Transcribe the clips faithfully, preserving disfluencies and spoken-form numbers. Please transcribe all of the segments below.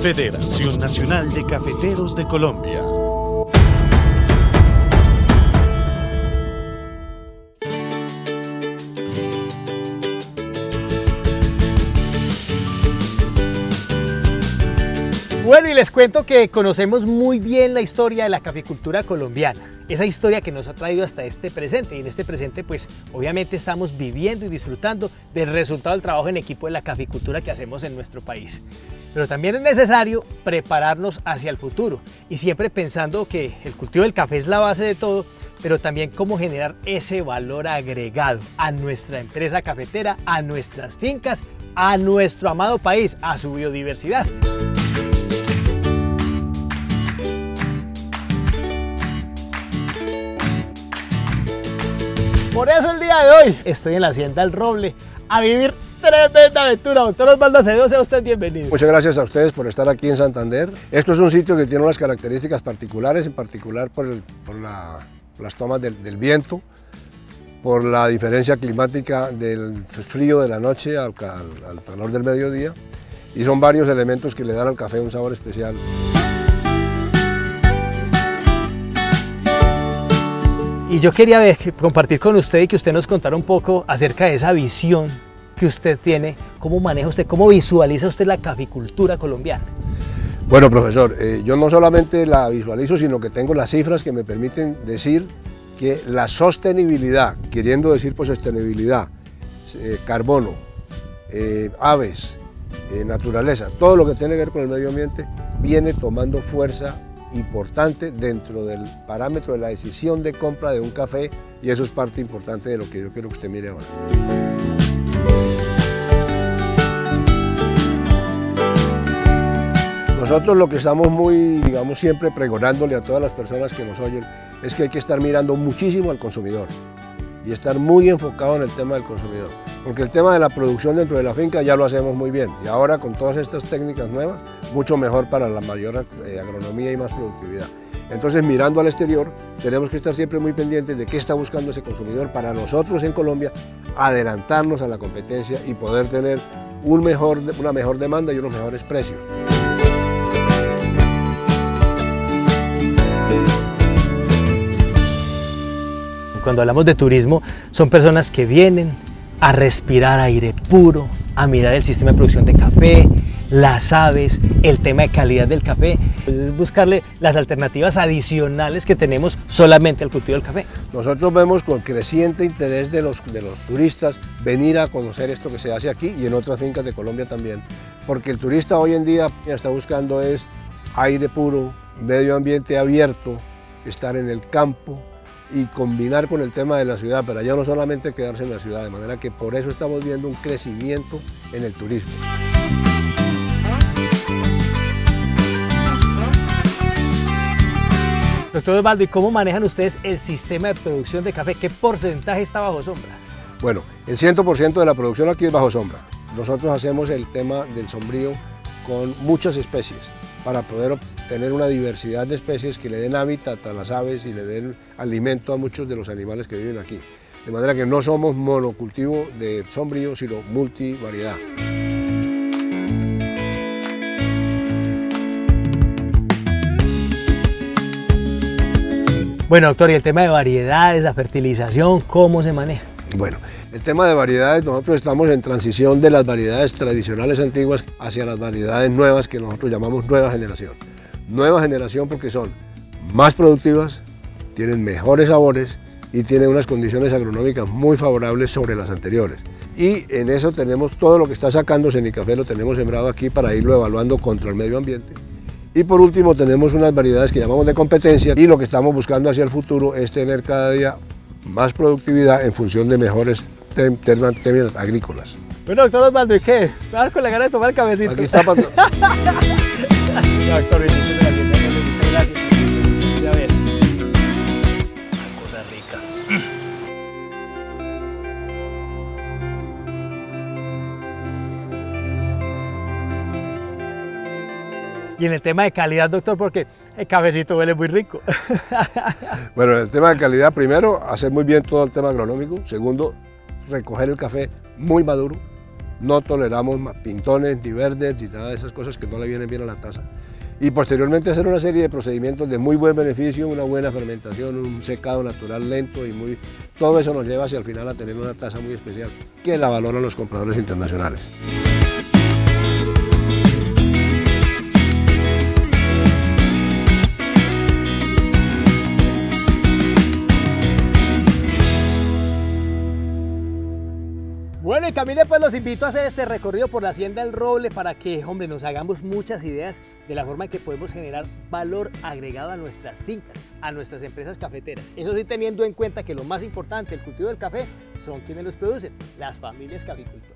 Federación Nacional de Cafeteros de Colombia. Bueno, y les cuento que conocemos muy bien la historia de la caficultura colombiana, esa historia que nos ha traído hasta este presente, y en este presente pues obviamente estamos viviendo y disfrutando del resultado del trabajo en equipo de la caficultura que hacemos en nuestro país. Pero también es necesario prepararnos hacia el futuro y siempre pensando que el cultivo del café es la base de todo, pero también cómo generar ese valor agregado a nuestra empresa cafetera, a nuestras fincas, a nuestro amado país, a su biodiversidad. Por eso el día de hoy estoy en la Hacienda El Roble a vivir tremenda aventura. Doctor Osvaldo Acevedo, sea usted bienvenido. Muchas gracias a ustedes por estar aquí en Santander. Esto es un sitio que tiene unas características particulares, en particular por, el, por la, las tomas del, del viento, por la diferencia climática del frío de la noche al, al, al calor del mediodía, y son varios elementos que le dan al café un sabor especial. Y yo quería ver, compartir con usted y que usted nos contara un poco acerca de esa visión que usted tiene, cómo maneja usted, cómo visualiza usted la caficultura colombiana. Bueno, profesor, eh, yo no solamente la visualizo, sino que tengo las cifras que me permiten decir que la sostenibilidad, queriendo decir pues sostenibilidad, eh, carbono, eh, aves, eh, naturaleza, todo lo que tiene que ver con el medio ambiente, viene tomando fuerza importante dentro del parámetro de la decisión de compra de un café, y eso es parte importante de lo que yo quiero que usted mire ahora. Nosotros lo que estamos muy, digamos, siempre pregonándole a todas las personas que nos oyen es que hay que estar mirando muchísimo al consumidor y estar muy enfocado en el tema del consumidor, porque el tema de la producción dentro de la finca ya lo hacemos muy bien, y ahora con todas estas técnicas nuevas, mucho mejor para la mayor eh, agronomía y más productividad. Entonces, mirando al exterior, tenemos que estar siempre muy pendientes de qué está buscando ese consumidor para nosotros en Colombia adelantarnos a la competencia y poder tener un mejor, una mejor demanda y unos mejores precios. Cuando hablamos de turismo, son personas que vienen a respirar aire puro, a mirar el sistema de producción de café, las aves, el tema de calidad del café, es buscarle las alternativas adicionales que tenemos solamente al cultivo del café. Nosotros vemos con creciente interés de los, de los turistas venir a conocer esto que se hace aquí y en otras fincas de Colombia también, porque el turista hoy en día está buscando es aire puro, medio ambiente abierto, estar en el campo y combinar con el tema de la ciudad, pero ya no solamente quedarse en la ciudad, de manera que por eso estamos viendo un crecimiento en el turismo. Doctor Osvaldo, ¿y cómo manejan ustedes el sistema de producción de café? ¿Qué porcentaje está bajo sombra? Bueno, el cien por ciento de la producción aquí es bajo sombra. Nosotros hacemos el tema del sombrío con muchas especies, para poder obtener una diversidad de especies que le den hábitat a las aves y le den alimento a muchos de los animales que viven aquí. De manera que no somos monocultivo de sombrío, sino multivariedad. Bueno, doctor, y el tema de variedades, la fertilización, ¿cómo se maneja? Bueno, el tema de variedades, nosotros estamos en transición de las variedades tradicionales antiguas hacia las variedades nuevas que nosotros llamamos nueva generación. Nueva generación porque son más productivas, tienen mejores sabores y tienen unas condiciones agronómicas muy favorables sobre las anteriores. Y en eso tenemos todo lo que está sacando Cenicafé, lo tenemos sembrado aquí para irlo evaluando contra el medio ambiente. Y por último tenemos unas variedades que llamamos de competencia, y lo que estamos buscando hacia el futuro es tener cada día más productividad en función de mejores términos agrícolas. Bueno, doctor Osvaldo, ¿y qué? ¿Me vas con la gana de tomar el cafecito? Aquí está para... Ya, doctor, muchas gracias. Muchas gracias. A ver. Una cosa rica. Y en el tema de calidad, doctor, porque el cafecito huele muy rico. Bueno, el tema de calidad, primero, hacer muy bien todo el tema agronómico. Segundo, recoger el café muy maduro, no toleramos pintones, ni verdes, ni nada de esas cosas que no le vienen bien a la taza. Y posteriormente hacer una serie de procedimientos de muy buen beneficio, una buena fermentación, un secado natural lento y muy... Todo eso nos lleva hacia el final a tener una taza muy especial, que la valoran los compradores internacionales. Bueno, y Camille, pues los invito a hacer este recorrido por la Hacienda El Roble para que, hombre, nos hagamos muchas ideas de la forma en que podemos generar valor agregado a nuestras fincas, a nuestras empresas cafeteras. Eso sí, teniendo en cuenta que lo más importante, el cultivo del café, son quienes los producen, las familias caficultoras.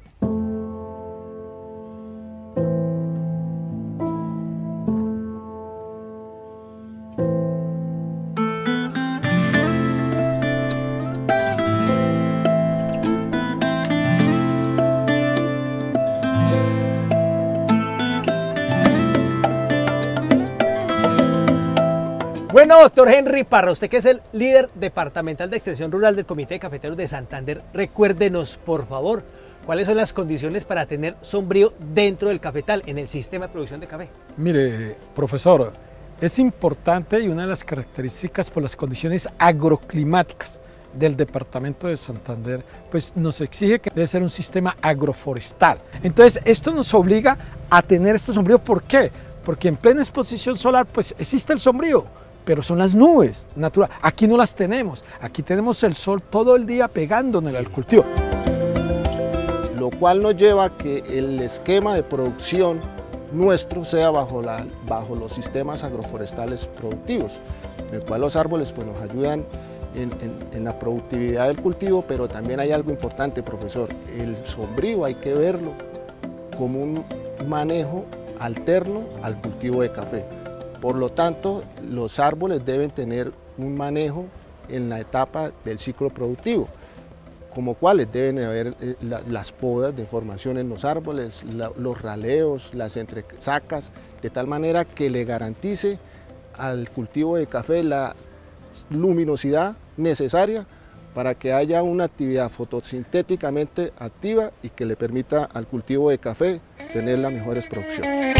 Bueno, doctor Henry Parra, usted que es el líder departamental de extensión rural del Comité de Cafeteros de Santander, recuérdenos, por favor, cuáles son las condiciones para tener sombrío dentro del cafetal en el sistema de producción de café. Mire, profesor, es importante y una de las características por las condiciones agroclimáticas del departamento de Santander, pues nos exige que debe ser un sistema agroforestal. Entonces, esto nos obliga a tener este sombrío. ¿Por qué? Porque en plena exposición solar, pues existe el sombrío, pero son las nubes naturales. Aquí no las tenemos, aquí tenemos el sol todo el día pegándonos al cultivo. Lo cual nos lleva a que el esquema de producción nuestro sea bajo, la, bajo los sistemas agroforestales productivos, en el cual los árboles pues, nos ayudan en, en, en la productividad del cultivo, pero también hay algo importante, profesor, el sombrío hay que verlo como un manejo alterno al cultivo de café. Por lo tanto, los árboles deben tener un manejo en la etapa del ciclo productivo, como cuáles deben haber eh, la, las podas de formación en los árboles, la, los raleos, las entresacas, de tal manera que le garantice al cultivo de café la luminosidad necesaria para que haya una actividad fotosintéticamente activa y que le permita al cultivo de café tener las mejores producciones.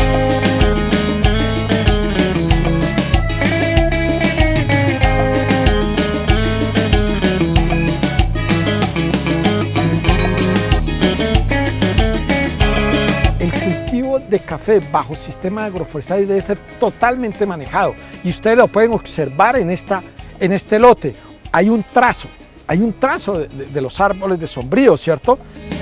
De café bajo sistema agroforestal debe ser totalmente manejado y ustedes lo pueden observar en, esta, en este lote. Hay un trazo, hay un trazo de, de, de los árboles de sombrío, ¿cierto?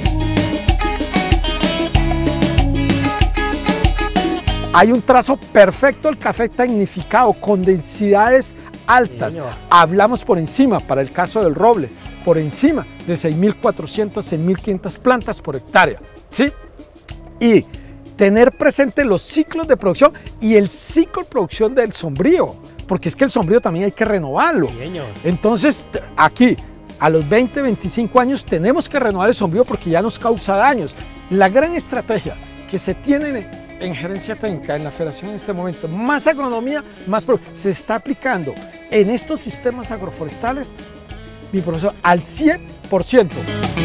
Hay un trazo perfecto del café tecnificado con densidades altas. Sí, hablamos por encima, para el caso del roble, por encima de seis mil cuatrocientas, seis mil quinientas plantas por hectárea, ¿sí? Y tener presente los ciclos de producción y el ciclo de producción del sombrío, porque es que el sombrío también hay que renovarlo. Entonces, aquí, a los veinte, veinticinco años, tenemos que renovar el sombrío porque ya nos causa daños. La gran estrategia que se tiene en gerencia técnica, en la federación en este momento, más agronomía, más se está aplicando en estos sistemas agroforestales, mi profesor, al cien por ciento.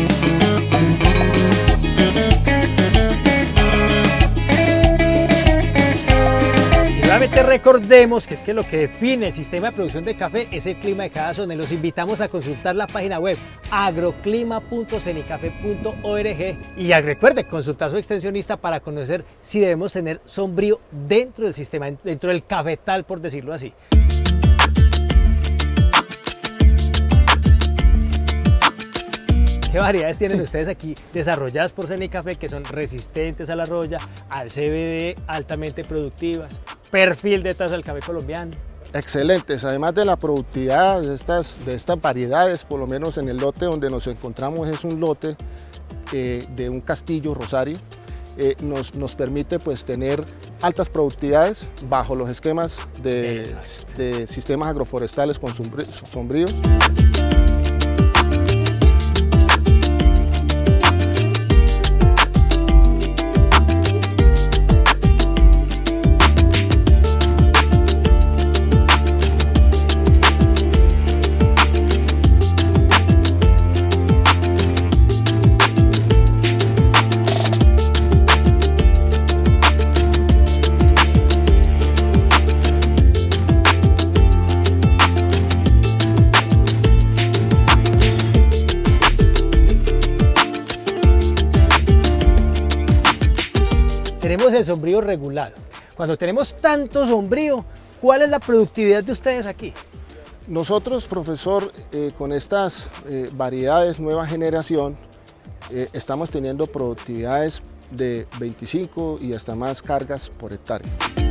Nuevamente recordemos que es que lo que define el sistema de producción de café es el clima de cada zona. Los invitamos a consultar la página web agroclima punto cenicafe punto org y recuerde consultar su extensionista para conocer si debemos tener sombrío dentro del sistema, dentro del cafetal, por decirlo así. ¿Qué variedades tienen ustedes aquí desarrolladas por Cenicafé que son resistentes a la roya, al C B D, altamente productivas, perfil de taza del café colombiano? Excelentes, además de la productividad de estas, de estas variedades, por lo menos en el lote donde nos encontramos es un lote eh, de un castillo Rosario, eh, nos, nos permite pues tener altas productividades bajo los esquemas de, de sistemas agroforestales con sombríos. tenemos el sombrío regulado. Cuando tenemos tanto sombrío, ¿cuál es la productividad de ustedes aquí? Nosotros, profesor, eh, con estas eh, variedades nueva generación, eh, estamos teniendo productividades de veinticinco y hasta más cargas por hectárea.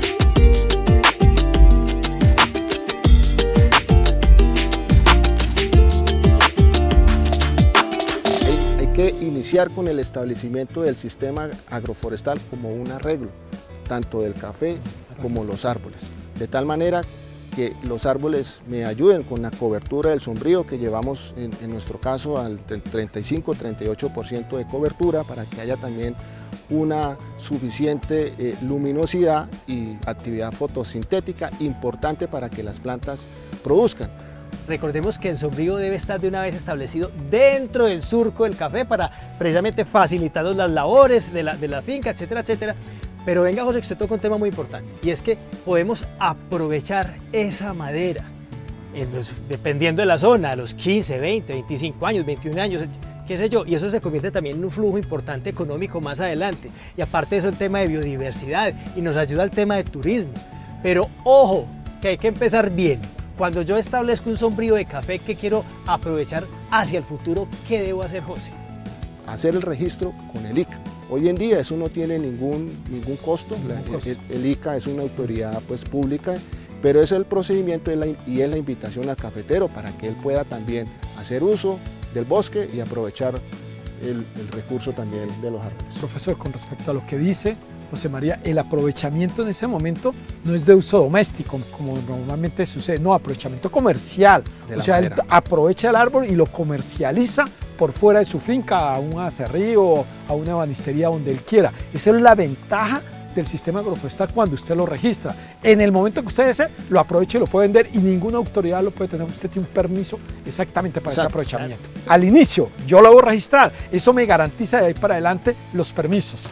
Hay, hay que iniciar con el establecimiento del sistema agroforestal como un arreglo, tanto del café como los árboles, de tal manera que los árboles me ayuden con la cobertura del sombrío que llevamos en, en nuestro caso al treinta y cinco a treinta y ocho por ciento de cobertura, para que haya también una suficiente eh, luminosidad y actividad fotosintética importante para que las plantas produzcan. Recordemos que el sombrío debe estar de una vez establecido dentro del surco del café para precisamente facilitar las labores de la, de la finca, etcétera, etcétera. Pero venga, José, usted toca un tema muy importante, y es que podemos aprovechar esa madera, en los, dependiendo de la zona, a los quince, veinte, veinticinco años, veintiún años, qué sé yo, y eso se convierte también en un flujo importante económico más adelante. Y aparte de eso, el tema de biodiversidad, y nos ayuda al tema de turismo. Pero ojo, que hay que empezar bien. Cuando yo establezco un sombrío de café que quiero aprovechar hacia el futuro, ¿qué debo hacer, José? Hacer el registro con el I C A. Hoy en día eso no tiene ningún, ningún costo, la, el, el I C A es una autoridad pues, pública, pero es el procedimiento y es la invitación al cafetero para que él pueda también hacer uso del bosque y aprovechar el, el recurso también de los árboles. Profesor, con respecto a lo que dice José María, el aprovechamiento en ese momento no es de uso doméstico, como normalmente sucede, no, aprovechamiento comercial. O sea, él aprovecha el árbol y lo comercializa por fuera de su finca, a un acerrío, a una ebanistería, donde él quiera. Esa es la ventaja del sistema agroforestal cuando usted lo registra. En el momento que usted desee, lo aproveche y lo puede vender y ninguna autoridad lo puede tener. Usted tiene un permiso exactamente para Exacto. ese aprovechamiento. Al inicio, yo lo hago registrar. Eso me garantiza de ahí para adelante los permisos.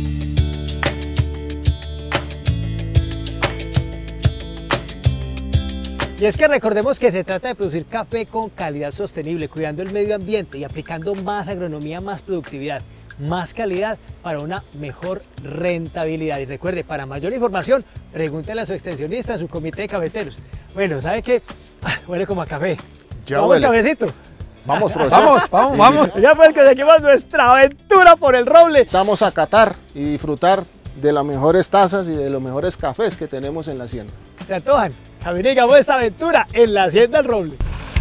Y es que recordemos que se trata de producir café con calidad sostenible, cuidando el medio ambiente y aplicando más agronomía, más productividad, más calidad para una mejor rentabilidad. Y recuerde, para mayor información, pregúntele a su extensionista en su comité de cafeteros. Bueno, ¿sabe qué? Huele como a café. Ya ¿Vamos, huele. Cafecito? Vamos, profesor. Vamos, vamos, vamos. Ya fue el que seguimos nuestra aventura por el roble. Vamos a catar y disfrutar de las mejores tazas y de los mejores cafés que tenemos en la hacienda. ¿Se antojan? Caminigamos esta aventura en la Hacienda del Roble.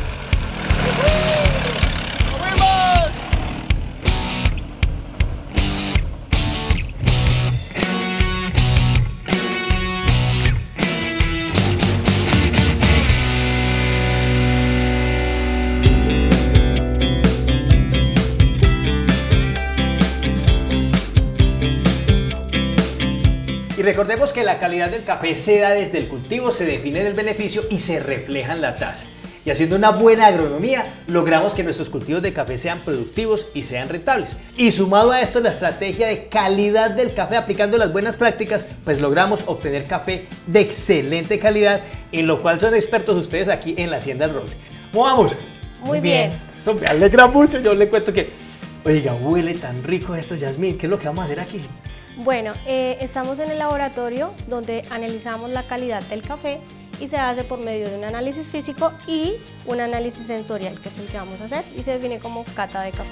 Y recordemos que la calidad del café se da desde el cultivo, se define del beneficio y se refleja en la taza. Y haciendo una buena agronomía, logramos que nuestros cultivos de café sean productivos y sean rentables. Y sumado a esto, la estrategia de calidad del café, aplicando las buenas prácticas, pues logramos obtener café de excelente calidad, en lo cual son expertos ustedes aquí en la Hacienda del Roble. ¿Cómo vamos? Muy bien. Eso me alegra mucho. Yo le cuento que, oiga, huele tan rico esto, Yasmín. ¿Qué es lo que vamos a hacer aquí? Bueno, eh, estamos en el laboratorio donde analizamos la calidad del café y se hace por medio de un análisis físico y un análisis sensorial, que es el que vamos a hacer, y se define como cata de café.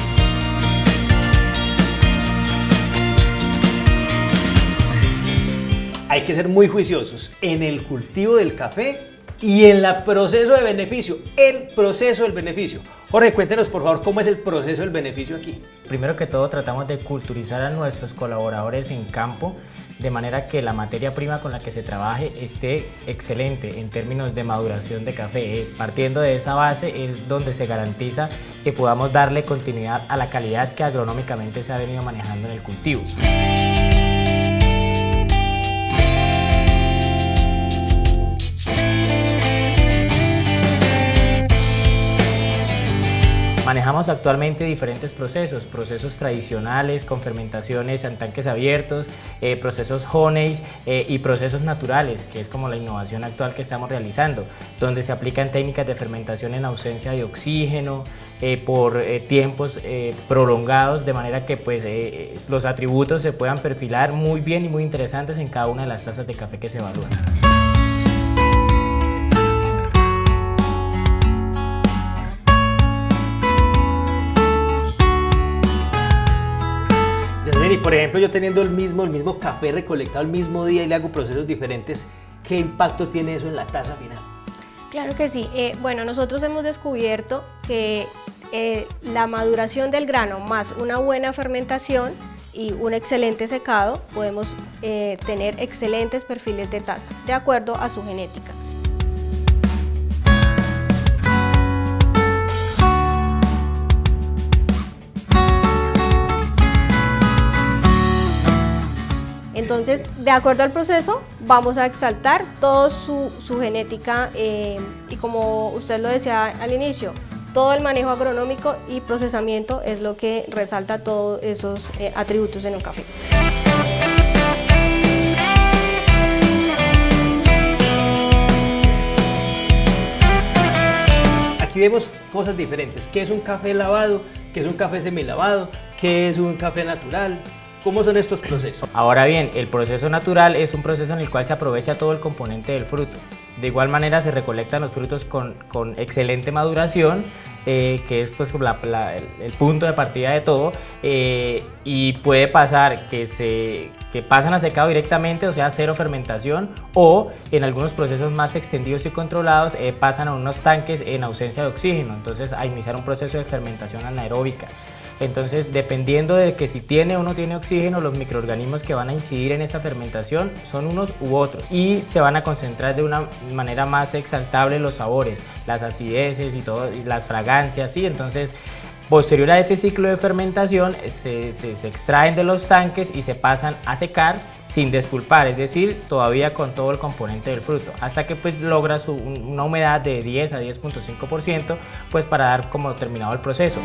Hay que ser muy juiciosos en el cultivo del café y en el proceso de beneficio, el proceso del beneficio. Jorge, cuéntenos por favor cómo es el proceso del beneficio aquí. Primero que todo tratamos de culturizar a nuestros colaboradores en campo, de manera que la materia prima con la que se trabaje esté excelente en términos de maduración de café. Partiendo de esa base es donde se garantiza que podamos darle continuidad a la calidad que agronómicamente se ha venido manejando en el cultivo. Manejamos manejamos actualmente diferentes procesos, procesos tradicionales con fermentaciones en tanques abiertos, eh, procesos Honeys eh, y procesos naturales, que es como la innovación actual que estamos realizando, donde se aplican técnicas de fermentación en ausencia de oxígeno, eh, por eh, tiempos eh, prolongados, de manera que pues, eh, los atributos se puedan perfilar muy bien y muy interesantes en cada una de las tazas de café que se evalúan. Y por ejemplo, yo teniendo el mismo, el mismo café recolectado el mismo día y le hago procesos diferentes, ¿qué impacto tiene eso en la taza final? Claro que sí. Eh, bueno, nosotros hemos descubierto que eh, la maduración del grano más una buena fermentación y un excelente secado, podemos eh, tener excelentes perfiles de taza, de acuerdo a su genética. Entonces, de acuerdo al proceso, vamos a exaltar toda su, su genética eh, y como usted lo decía al inicio, todo el manejo agronómico y procesamiento es lo que resalta todos esos eh, atributos en un café. Aquí vemos cosas diferentes. ¿Qué es un café lavado? ¿Qué es un café semilavado? ¿Qué es un café natural? ¿Cómo son estos procesos? Ahora bien, el proceso natural es un proceso en el cual se aprovecha todo el componente del fruto. De igual manera se recolectan los frutos con, con excelente maduración, eh, que es pues la, la, el, el punto de partida de todo, eh, y puede pasar que, se, que pasan a secado directamente, o sea, cero fermentación, o en algunos procesos más extendidos y controlados eh, pasan a unos tanques en ausencia de oxígeno, entonces a iniciar un proceso de fermentación anaeróbica. Entonces, dependiendo de que si tiene o no tiene oxígeno, los microorganismos que van a incidir en esa fermentación son unos u otros y se van a concentrar de una manera más exaltable los sabores, las acideces y, todo, y las fragancias, ¿sí? Entonces, posterior a ese ciclo de fermentación, se, se, se extraen de los tanques y se pasan a secar sin despulpar, es decir, todavía con todo el componente del fruto, hasta que pues logra su, una humedad de diez a diez punto cinco por ciento, pues para dar como terminado el proceso.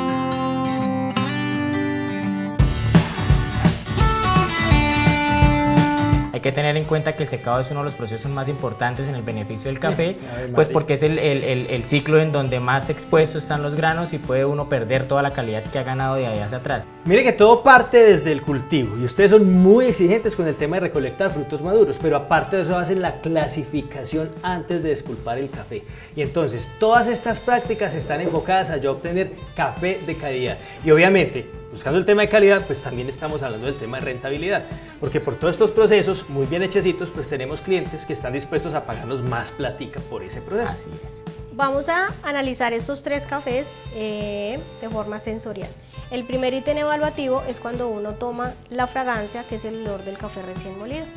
Hay que tener en cuenta que el secado es uno de los procesos más importantes en el beneficio del café, pues porque es el, el, el, el ciclo en donde más expuestos están los granos y puede uno perder toda la calidad que ha ganado de ahí hacia atrás. Mire que todo parte desde el cultivo y ustedes son muy exigentes con el tema de recolectar frutos maduros, pero aparte de eso hacen la clasificación antes de despulpar el café. Y entonces todas estas prácticas están enfocadas a yo obtener café de calidad. Y obviamente, buscando el tema de calidad, pues también estamos hablando del tema de rentabilidad, porque por todos estos procesos muy bien hechecitos, pues tenemos clientes que están dispuestos a pagarnos más platica por ese proceso. Así es. Vamos a analizar estos tres cafés eh, de forma sensorial. El primer ítem evaluativo es cuando uno toma la fragancia, que es el olor del café recién molido.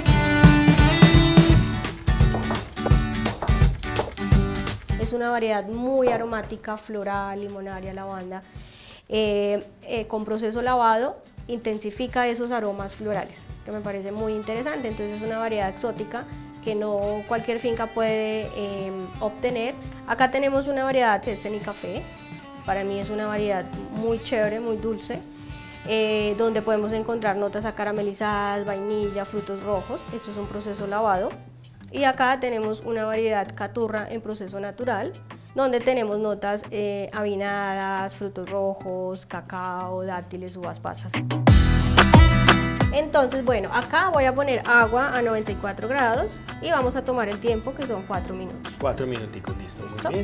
Es una variedad muy aromática, floral, limonaria, lavanda. Eh, eh, con proceso lavado intensifica esos aromas florales, que me parece muy interesante. Entonces es una variedad exótica que no cualquier finca puede eh, obtener. Acá tenemos una variedad que es Cenicafé. Para mí es una variedad muy chévere, muy dulce, eh, donde podemos encontrar notas acaramelizadas, vainilla, frutos rojos. Esto es un proceso lavado. Y acá tenemos una variedad Caturra en proceso natural, donde tenemos notas eh, avinadas, frutos rojos, cacao, dátiles, uvas pasas. Entonces, bueno, acá voy a poner agua a noventa y cuatro grados y vamos a tomar el tiempo, que son cuatro minutos. Cuatro minuticos, listo, ¿Listo? muy bien.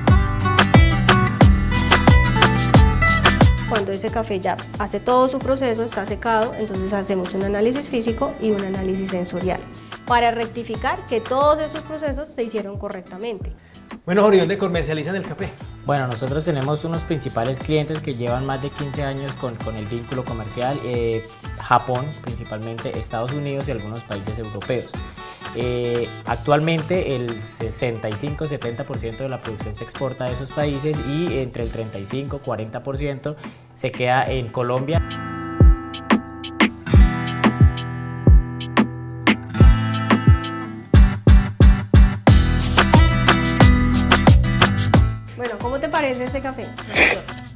Cuando ese café ya hace todo su proceso, está secado, entonces hacemos un análisis físico y un análisis sensorial para rectificar que todos esos procesos se hicieron correctamente. Bueno, Jorge, ¿dónde comercializan el café? Bueno, nosotros tenemos unos principales clientes que llevan más de quince años con, con el vínculo comercial, eh, Japón principalmente, Estados Unidos y algunos países europeos. Eh, actualmente el sesenta y cinco a setenta por ciento de la producción se exporta a esos países y entre el treinta y cinco a cuarenta por ciento se queda en Colombia. Bueno, ¿cómo te parece este café?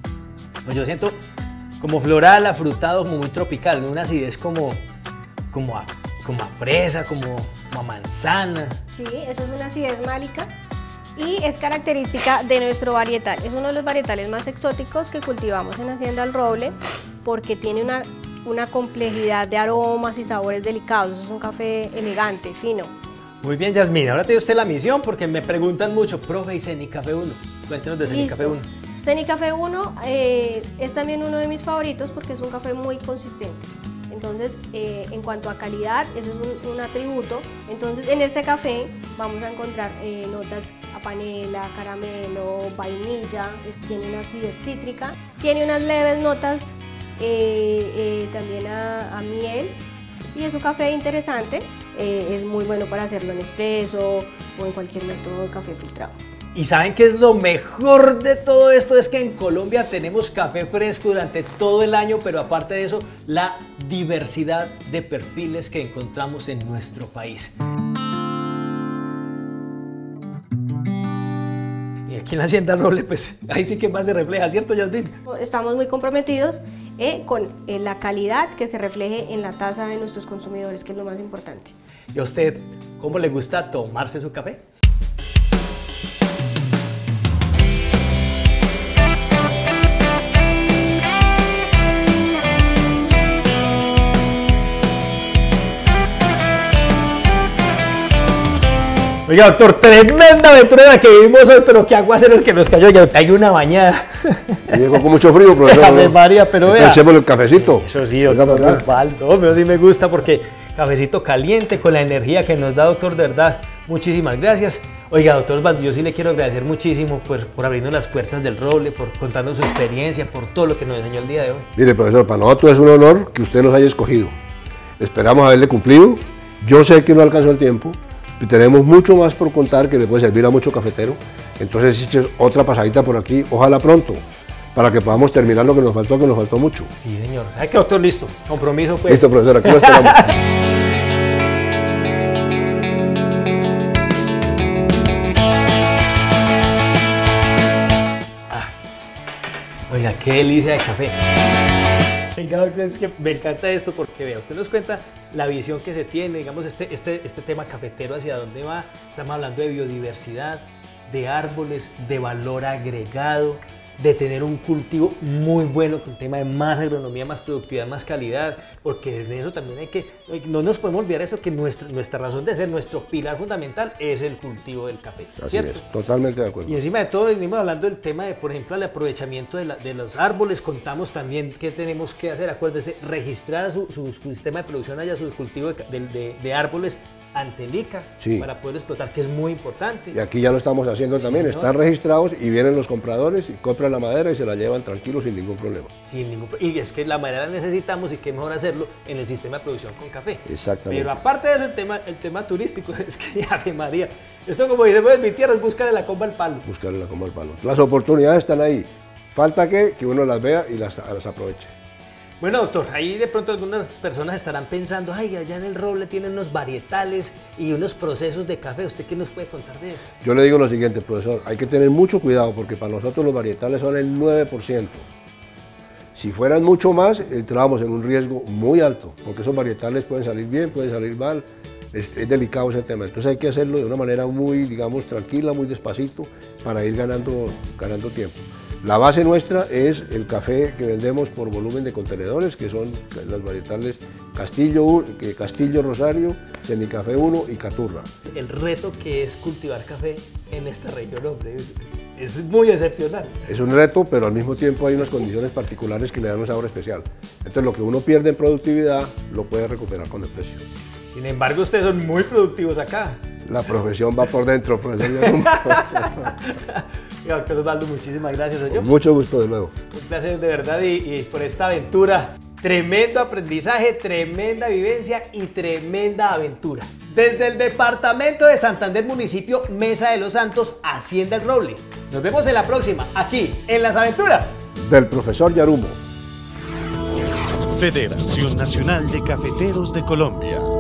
Pues yo siento como floral, afrutado, como muy tropical, ¿no? Una acidez como, como, a, como a fresa, como, como a manzana. Sí, eso es una acidez málica y es característica de nuestro varietal. Es uno de los varietales más exóticos que cultivamos en Hacienda El Roble porque tiene una, una complejidad de aromas y sabores delicados. Es un café elegante, fino. Muy bien, Yasmín, ahora tiene usted la misión porque me preguntan mucho, profe, ¿y Cenicafé uno? Cuéntenos de Cenicafé uno. Cenicafé uno eh, es también uno de mis favoritos porque es un café muy consistente. Entonces, eh, en cuanto a calidad, eso es un, un atributo. Entonces, en este café vamos a encontrar eh, notas a panela, caramelo, vainilla, es, tiene una acidez cítrica, tiene unas leves notas eh, eh, también a, a miel y es un café interesante. Eh, es muy bueno para hacerlo en espresso o en cualquier método de café filtrado. Y ¿saben qué es lo mejor de todo esto? Es que en Colombia tenemos café fresco durante todo el año, pero aparte de eso, la diversidad de perfiles que encontramos en nuestro país. Y aquí en la Hacienda Roble, pues ahí sí que más se refleja, ¿cierto, Yasmín? Estamos muy comprometidos eh, con eh, la calidad que se refleje en la taza de nuestros consumidores, que es lo más importante. ¿Y a usted cómo le gusta tomarse su café? Oiga, doctor, tremenda aventura que vivimos hoy, pero qué aguacero el que nos cayó. Ya hay una bañada. Llegó con mucho frío, profesor. Ave María, pero entonces, vea. echémosle el cafecito. Eso sí, doctor Osvaldo, pero sí me gusta porque cafecito caliente con la energía que nos da, doctor, de verdad. Muchísimas gracias. Oiga, doctor Osvaldo, yo sí le quiero agradecer muchísimo por, por abrirnos las puertas del Roble, por contarnos su experiencia, por todo lo que nos enseñó el día de hoy. Mire, profesor, para nosotros es un honor que usted nos haya escogido. Esperamos haberle cumplido. Yo sé que no alcanzó el tiempo. Y tenemos mucho más por contar que le puede servir a mucho cafetero. Entonces, eche otra pasadita por aquí, ojalá pronto, para que podamos terminar lo que nos faltó, que nos faltó mucho. Sí, señor. ¿Sabe qué, doctor? Listo. Compromiso, pues. Listo, profesor, aquí lo esperamos. Ah. Oiga, qué delicia de café. Oiga, es que me encanta esto porque vea, usted nos cuenta la visión que se tiene, digamos, este, este, este tema cafetero, hacia dónde va. Estamos hablando de biodiversidad, de árboles, de valor agregado, de tener un cultivo muy bueno con el tema de más agronomía, más productividad, más calidad, porque de eso también hay que, no nos podemos olvidar eso, que nuestra, nuestra razón de ser, nuestro pilar fundamental es el cultivo del café. Así ¿cierto? es, totalmente de acuerdo. Y encima de todo venimos hablando del tema de, por ejemplo, el aprovechamiento de, la, de los árboles. Contamos también qué tenemos que hacer, acuérdese, registrar su, su, su sistema de producción allá, su cultivo de, de, de árboles ante el I C A, sí, para poder explotar, que es muy importante. Y aquí ya lo estamos haciendo también, sí, están registrados y vienen los compradores y compran la madera y se la llevan tranquilos sin ningún problema. Sin ningún, y es que la madera la necesitamos y qué mejor hacerlo en el sistema de producción con café. Exactamente. Pero aparte de eso, el tema, el tema turístico, es que Ave María, esto como dice, pues mi tierra es buscarle la comba al palo. Buscarle la comba al palo. Las oportunidades están ahí, falta que, que uno las vea y las, las aproveche. Bueno, doctor, ahí de pronto algunas personas estarán pensando, ay, allá en el Roble tienen unos varietales y unos procesos de café. ¿Usted qué nos puede contar de eso? Yo le digo lo siguiente, profesor, hay que tener mucho cuidado porque para nosotros los varietales son el nueve por ciento. Si fueran mucho más, entrábamos en un riesgo muy alto, porque esos varietales pueden salir bien, pueden salir mal, es, es delicado ese tema. Entonces hay que hacerlo de una manera muy, digamos, tranquila, muy despacito, para ir ganando, ganando tiempo. La base nuestra es el café que vendemos por volumen de contenedores, que son las varietales Castillo, Castillo Rosario, Cenicafé uno y Caturra. El reto que es cultivar café en esta región, hombre, es muy excepcional. Es un reto, pero al mismo tiempo hay unas condiciones particulares que le dan un sabor especial. Entonces lo que uno pierde en productividad lo puede recuperar con el precio. Sin embargo, ustedes son muy productivos acá. La profesión va por dentro, profesor. Doctor Osvaldo, muchísimas gracias. Con mucho gusto de nuevo. Un placer de verdad y, y por esta aventura. Tremendo aprendizaje, tremenda vivencia y tremenda aventura. Desde el departamento de Santander, municipio Mesa de los Santos, Hacienda El Roble. Nos vemos en la próxima, aquí, en Las Aventuras del profesor Yarumo. Federación Nacional de Cafeteros de Colombia.